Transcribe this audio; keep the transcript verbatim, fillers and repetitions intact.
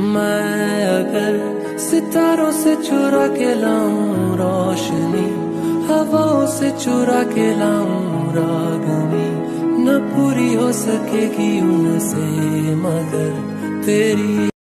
मैं अगर सितारों से चुरा के लाऊं रोशनी, हवाओं से चुरा के लाऊं रागनी, न पूरी हो सकेगी उनसे मगर तेरी